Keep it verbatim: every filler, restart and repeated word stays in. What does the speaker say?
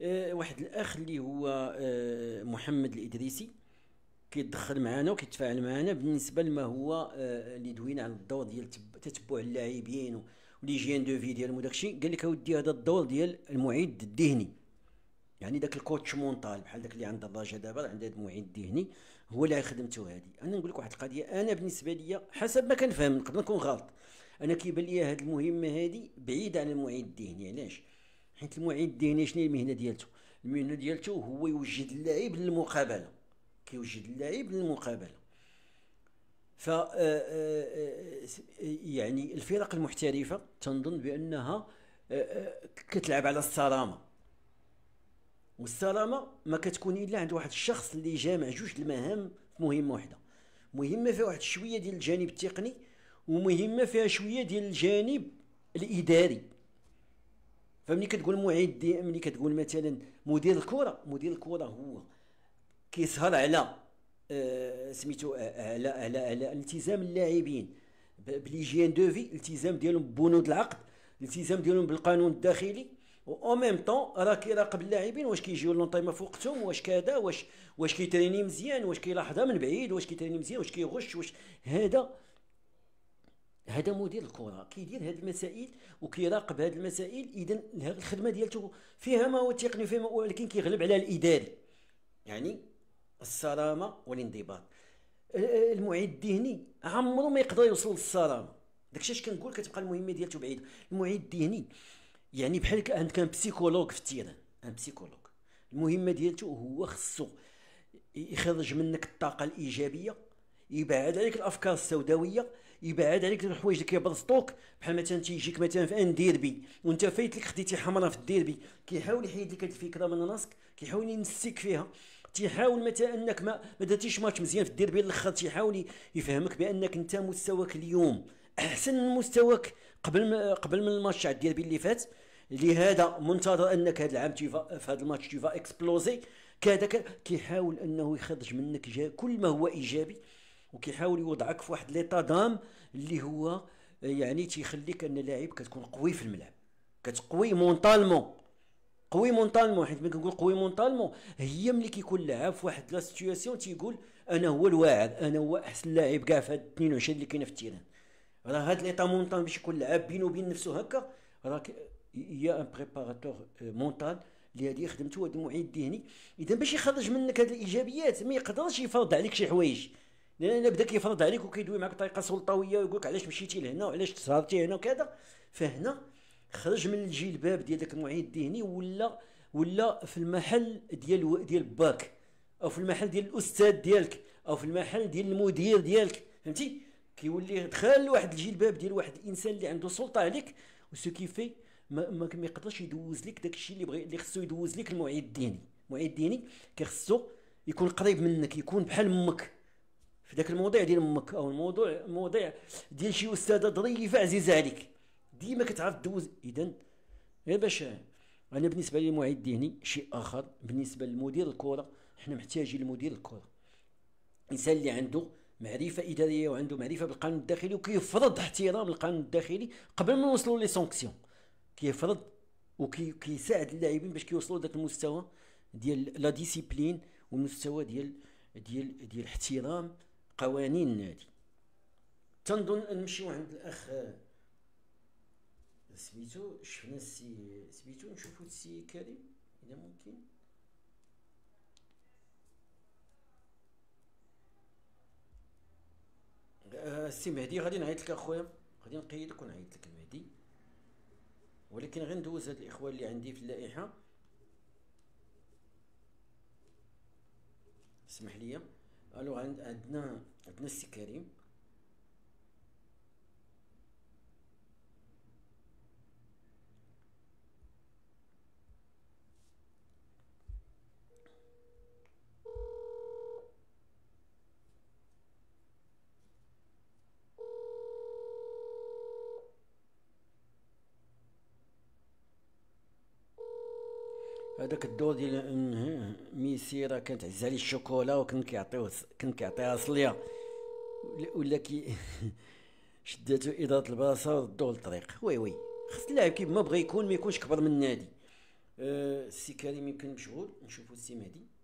آه، واحد الاخ اللي هو آه، محمد الادريسي كيتدخل معنا وكيتفاعل معنا بالنسبه لما هو آه، اللي دوينا على الدور ديال تب- تتبع اللاعبين و- وليجيان دو في ديالهم وداكشي. قال لك اودي هذا الدور ديال المعد الذهني، يعني داك الكوتش مونطال بحال داك اللي عند الرجاء دابا عند هذا المعد الذهني هو اللي خدمته هذه. انا نقول لك واحد القضيه، انا بالنسبه لي حسب ما كنفهم نقدر نكون غلط، انا كيبان لي هذه المهمه هذه بعيده عن المعد الذهني. علاش؟ حيت المعد الذهني شنو هي المهنه ديالته؟ المهنه ديالته هو يوجد اللاعب للمقابله، كيوجد اللاعب للمقابله. ف آه، آه، آه، يعني الفرق المحترفه تنظن بانها آه، آه، كتلعب على الصرامه، والسلامه ما كتكون الا عند واحد الشخص اللي جامع جوج المهام في مهمه واحده. مهمه فيها واحد شويه ديال الجانب التقني، ومهمه فيها شويه ديال الجانب الاداري. فملي كتقول معد، ملي كتقول مثلا مدير الكره، مدير الكره هو كيسهر على آه سميتو آه على على على التزام اللاعبين بليجيان دو في، الالتزام ديالهم ببنود العقد، الالتزام ديالهم بالقانون الداخلي، و ميم طون راه كيراقب اللاعبين واش كيجيو لونطيما في وقتهم، واش كذا، واش واش كيتريني مزيان، واش كيلاحظها من بعيد، واش كيتريني مزيان، واش كيغش، واش هذا هذا مدير الكره كيدير هذه المسائل وكيراقب هذه المسائل. اذا الخدمه ديالته فيها ما هو تقني، فيها ما هو، ولكن كيغلب على الاداري، يعني الصرامه والانضباط. المعد الذهني عمره ما يقدر يوصل للصرامه، داكشي اش كنقول، كتبقى المهمه ديالته بعيده. المعد الذهني يعني بحال عند كان بسيكولوج في التيران، ان بسيكولوج المهمه ديالته هو خصو يخرج منك الطاقه الايجابيه، يبعد عليك الافكار السوداويه، يبعد عليك الحوايج اللي كيبرزطوك. بحال مثلا تيجيك مثلا في ان ديربي وانت فايت لك خديتي حمراء في الديربي، كيحاول يحيد لك هذه الفكره من راسك، كيحاول ينسيك فيها. تيحاول مثلا انك ما ما درتيش ماتش مزيان في الديربي الاخر، تيحاول يفهمك بانك انت مستواك اليوم احسن من مستواك قبل ما قبل من الماتش تاع الديربي اللي فات. لهذا منتظر انك هذا العام تيفا في هذا الماتش تيفا اكسبلوزي كذا. كيحاول انه يخرج منك كل ما هو ايجابي، وكيحاول يوضعك في واحد ليطا دام اللي هو يعني تيخليك ان لاعب كتكون قوي في الملعب، كتقوي مونطالمون، قوي مونطالمون. حيت ملي كنقول قوي مونطالمون هي ملي كيكون لاعب في واحد لا سيتوياسيون تيقول انا هو الواعر، انا هو احسن لاعب كاع في هاد اثنين وعشرين اللي كاينه في التيران. راه هاد ليطا مونطال باش يكون لاعب بينه وبين نفسه هكا، راه يا ان بريباراتور مونطال اللي هذه خدمته هذا المعد الذهني. اذا باش يخرج منك هذه الايجابيات ما يقدرش يفرض عليك شي حوايج، لان بدا كيفرض عليك وكيدوي معك بطريقه سلطويه ويقول لك علاش مشيتي لهنا وعلاش تسهرتي هنا وكذا. فهنا خرج من الجلباب ديال داك المعد الذهني، ولا ولا في المحل ديال ديال باك، او في المحل ديال الاستاذ ديالك، او في المحل ديال المدير ديالك. فهمتي؟ كيولي دخل واحد الجلباب ديال واحد الانسان اللي عنده سلطه عليك، وسو كيفي ما ما ما يقدرش يدوز لك داك الشيء اللي بغي اللي خصو يدوز لك المعد الذهني. المعد الذهني كيخصو يكون قريب منك، يكون بحال امك في ذاك الموضوع ديال امك، او الموضوع مواضيع ديال شي استاذه ظريفه عزيزه عليك، ديما كتعرف دوز. اذا غير باش انا بالنسبه لي المعد الذهني شيء اخر. بالنسبه لمدير الكره، حنا محتاجين لمدير الكره انسان اللي عنده معرفه اداريه وعنده معرفه بالقانون الداخلي، وكيفرض احترام القانون الداخلي قبل ما نوصلوا لي سونكسيون. كيفرض وكيساعد اللاعبين باش كيوصلوا لذاك المستوى ديال لا ديسيبلين، والمستوى ديال ديال ديال احترام قوانين النادي. تنظن نمشيو عند الاخ سميتو، شفنا السي سميتو، نشوفو السي كريم اذا ممكن. آه، السي مهدي غادي نعيط لك اخويا، غادي نقيدك ونعيط لك المهدي، ولكن غير ندوز هاد الاخوان اللي عندي في اللائحه. اسمح لي. الو عندنا عندنا السي كريم. هذاك الدور ديال ميسي راه كانت عز عليه الشوكولا وكان كيعطيوه، كان كيعطيها صليه، ولا كي شداتو اداره البلاصه وردوه للطريق. وي وي خص اللاعب كيف ما بغى يكون ما يكونش كبر من النادي. السي كريم يمكن مشغول، نشوفوا السي مهدي.